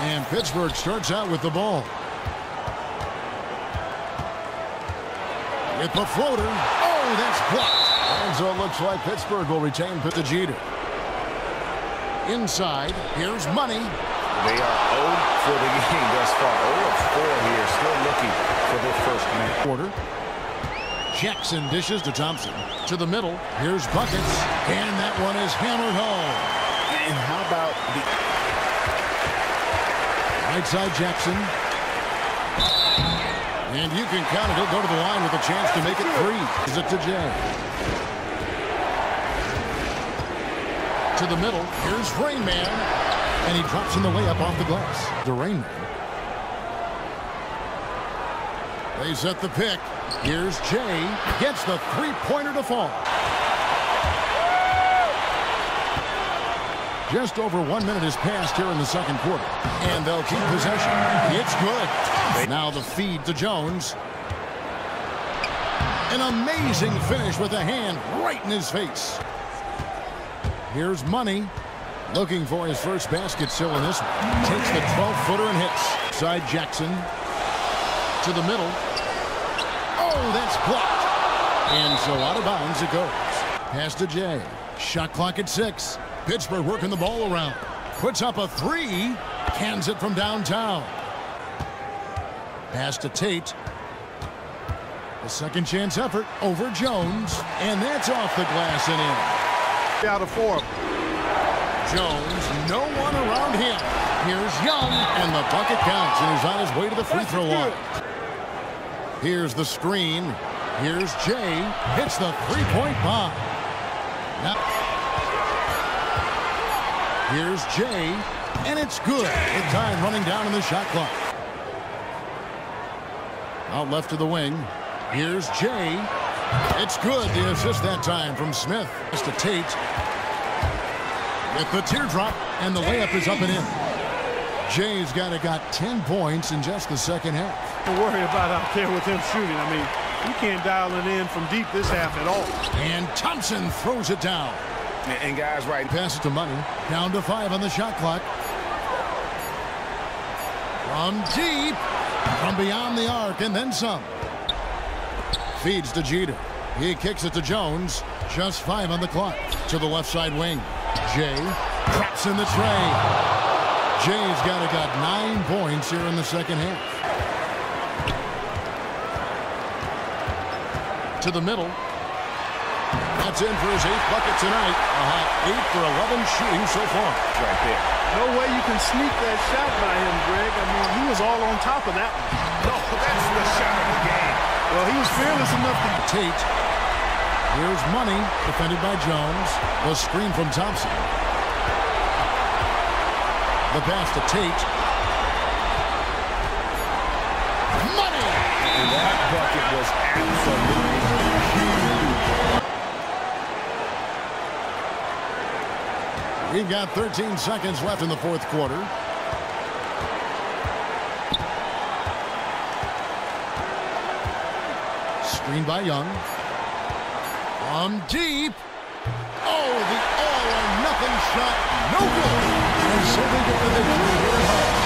And Pittsburgh starts out with the ball. With the floater. Oh, that's blocked. And so it looks like Pittsburgh will retain to Jeter. Inside, here's Money. They are 0 for the game thus far. 0 of 4 here, still looking for their first win. Quarter. Jackson dishes to Thompson. To the middle, here's Buckets. And that one is hammered home. And how about the right side Jackson. And you can count it. He'll go to the line with a chance to make it 3. Is it to Jay? To the middle. Here's Rain Man. And he drops in the layup off the glass. The Rain Man. They set the pick. Here's Jay. Gets the three-pointer to fall. Just over 1 minute has passed here in the second quarter. And they'll keep possession. It's good. Now the feed to Jones. An amazing finish with a hand right in his face. Here's Money. Looking for his first basket still in this one. Takes the 12-footer and hits. Side Jackson. To the middle. Oh, that's blocked. And so out of bounds it goes. Pass to Jay. Shot clock at 6. Pittsburgh working the ball around. Puts up a 3. Cans it from downtown. Pass to Tate. A second chance effort over Jones. And that's off the glass and in. Out of 4. Jones, no one around him. Here's Young, and the bucket counts, and he's on his way to the free throw line. Here's the screen. Here's Jay. Hits the three-point bomb. Now, here's Jay, and it's good. With time running down in the shot clock. Out left to the wing. Here's Jay. It's good. The assist that time from Smith. It's to Tate. With the teardrop, and the layup is up and in. Jay's got 10 points in just the second half. Don't worry about out there with him shooting. I mean, you can't dial it in from deep this half at all. And Thompson throws it down. And guys, right. Pass it to Money. Down to 5 on the shot clock. From deep. From beyond the arc, and then some. Feeds to Jeter. He kicks it to Jones. Just 5 on the clock. To the left side wing. Jay traps in the tray. Jay's got 9 points here in the second half. To the middle. That's in for his 8th bucket tonight. A hot 8 for 11 shooting so far. Right there. No way you can sneak that shot by him, Greg. I mean, he was all on top of that one. No, that's the shot of the game. Well, he was fearless enough to Tate. Here's Money, defended by Jones. The screen from Thompson. The pass to Tate. Money! And that bucket was absolutely huge. We've got 13 seconds left in the fourth quarter. Screen by Young. From deep. Oh, the all-or-nothing shot. No good. And so they get the victory here at home.